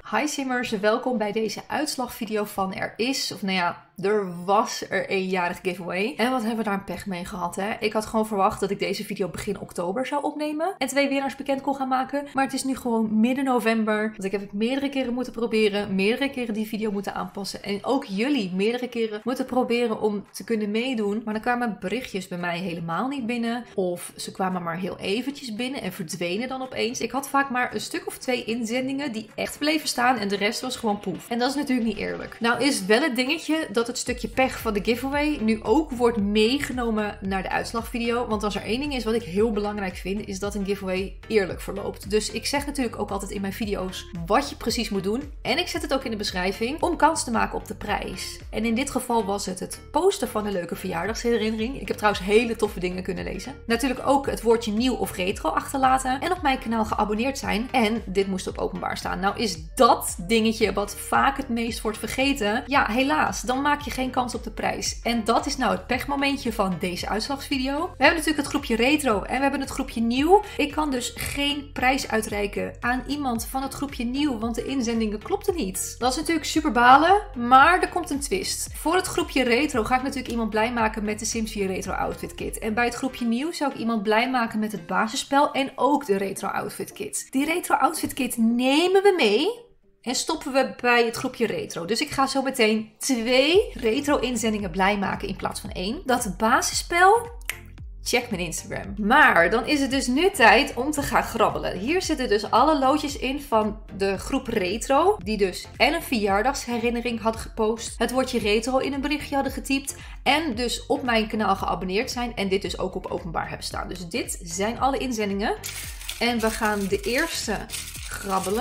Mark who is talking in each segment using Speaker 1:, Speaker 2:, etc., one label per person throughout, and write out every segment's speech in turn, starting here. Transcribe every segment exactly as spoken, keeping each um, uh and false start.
Speaker 1: Hi Simmers, welkom bij deze uitslagvideo van Er is, of nou ja, er was er eenjarig giveaway. En wat hebben we daar een pech mee gehad, hè? Ik had gewoon verwacht dat ik deze video begin oktober zou opnemen en twee winnaars bekend kon gaan maken. Maar het is nu gewoon midden november. Want ik heb het meerdere keren moeten proberen, meerdere keren die video moeten aanpassen. En ook jullie meerdere keren moeten proberen om te kunnen meedoen. Maar dan kwamen berichtjes bij mij helemaal niet binnen. Of ze kwamen maar heel eventjes binnen en verdwenen dan opeens. Ik had vaak maar een stuk of twee inzendingen die echt bleven staan en de rest was gewoon poef. En dat is natuurlijk niet eerlijk. Nou is wel het dingetje dat het stukje pech van de giveaway nu ook wordt meegenomen naar de uitslagvideo. Want als er één ding is wat ik heel belangrijk vind, is dat een giveaway eerlijk verloopt. Dus ik zeg natuurlijk ook altijd in mijn video's wat je precies moet doen. En ik zet het ook in de beschrijving om kans te maken op de prijs. En in dit geval was het het posten van een leuke verjaardagsherinnering. Ik heb trouwens hele toffe dingen kunnen lezen. Natuurlijk ook het woordje nieuw of retro achterlaten. En op mijn kanaal geabonneerd zijn. En dit moest op openbaar staan. Nou is dat dingetje wat vaak het meest wordt vergeten. Ja, helaas. Dan maak je geen kans op de prijs. En dat is nou het pechmomentje van deze uitslagsvideo. We hebben natuurlijk het groepje retro en we hebben het groepje nieuw. Ik kan dus geen prijs uitreiken aan iemand van het groepje nieuw, want de inzendingen klopten niet. Dat is natuurlijk super balen, maar er komt een twist. Voor het groepje retro ga ik natuurlijk iemand blij maken met de Sims vier Retro Outfit Kit. En bij het groepje nieuw zou ik iemand blij maken met het basisspel en ook de Retro Outfit Kit. Die Retro Outfit Kit nemen we mee en stoppen we bij het groepje retro. Dus ik ga zo meteen twee retro inzendingen blij maken in plaats van één. Dat basisspel, check mijn Instagram. Maar dan is het dus nu tijd om te gaan grabbelen. Hier zitten dus alle loodjes in van de groep retro. Die dus en een verjaardagsherinnering had gepost. Het woordje retro in een berichtje hadden getypt. En dus op mijn kanaal geabonneerd zijn. En dit dus ook op openbaar hebben staan. Dus dit zijn alle inzendingen. En we gaan de eerste grabbelen.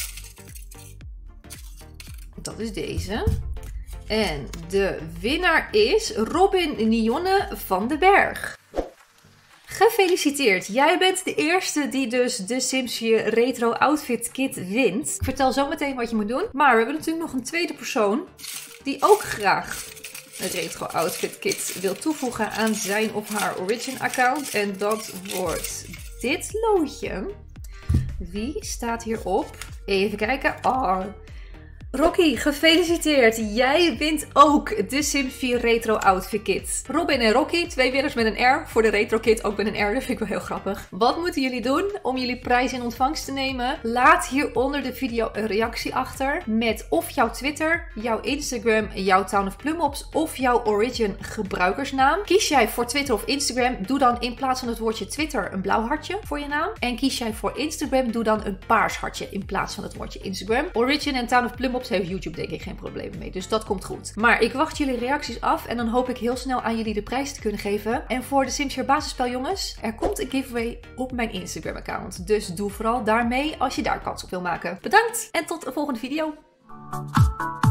Speaker 1: Dat is deze. En de winnaar is Robin Nionne van den Berg. Gefeliciteerd! Jij bent de eerste die dus de Sims vier Retro Outfit Kit wint. Ik vertel zo meteen wat je moet doen. Maar we hebben natuurlijk nog een tweede persoon die ook graag een Retro Outfit Kit wil toevoegen aan zijn of haar Origin account. En dat wordt dit loodje. Wie staat hierop? Even kijken. Oh, Rocky, gefeliciteerd! Jij wint ook de Sims vier Retro Outfit Kit. Robin en Rocky, twee winnaars met een R. Voor de Retro Kit ook met een R, dat vind ik wel heel grappig. Wat moeten jullie doen om jullie prijs in ontvangst te nemen? Laat hieronder de video een reactie achter met of jouw Twitter, jouw Instagram, jouw Town of Plumops of jouw Origin gebruikersnaam. Kies jij voor Twitter of Instagram, doe dan in plaats van het woordje Twitter een blauw hartje voor je naam. En kies jij voor Instagram, doe dan een paars hartje in plaats van het woordje Instagram. Origin en Town of Plumops heeft YouTube denk ik geen problemen mee, dus dat komt goed. Maar ik wacht jullie reacties af en dan hoop ik heel snel aan jullie de prijs te kunnen geven. En voor de Sims vier basisspel jongens, er komt een giveaway op mijn Instagram account. Dus doe vooral daarmee als je daar kans op wil maken. Bedankt en tot de volgende video!